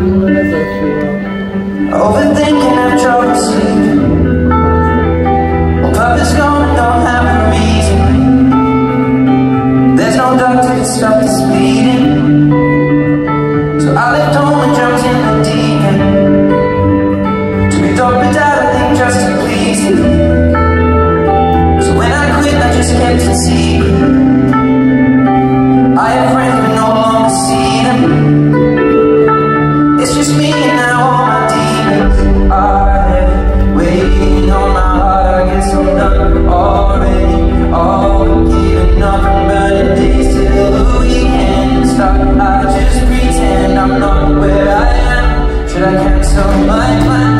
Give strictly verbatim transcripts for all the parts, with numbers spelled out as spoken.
Overthinking, have trouble sleeping. Well, purpose gone and don't have a reason. There's no doctor to stop this bleeding. So I left home and jumped in the deep end. Took a dog but died, I think, just to please him. So when I quit, I just kept it secret. I have friends but no longer see them. It's just me and now all my demons are waiting on my heart. I guess I'm done already. All giving up and burning days till the weekend start. I just pretend I'm not where I am. Should I cancel my plans?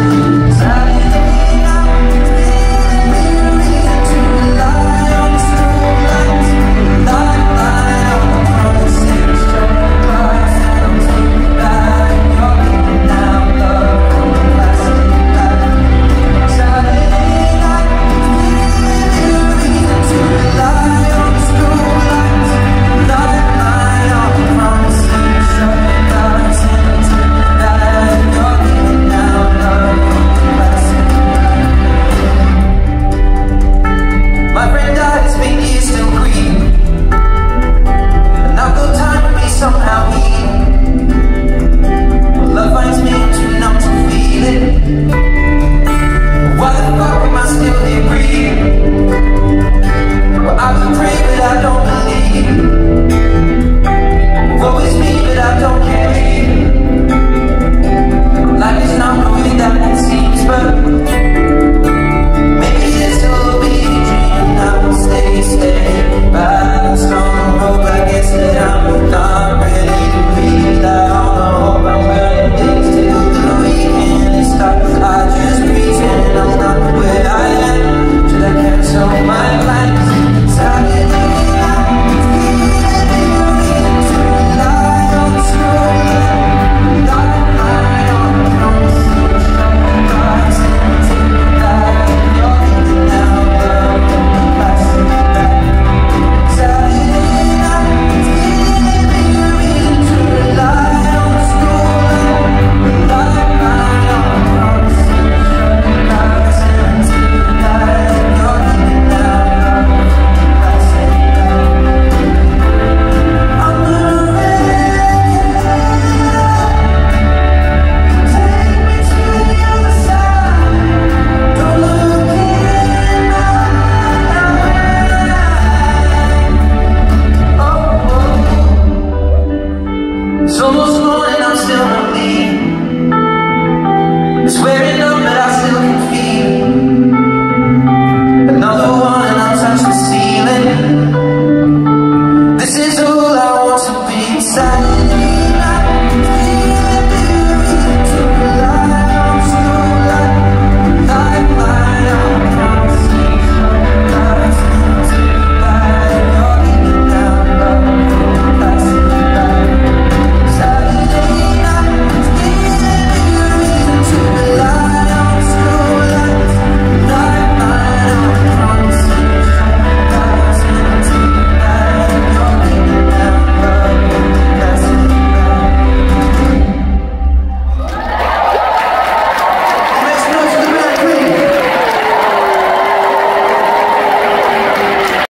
It's almost morning, I'm still not leaving. Swearing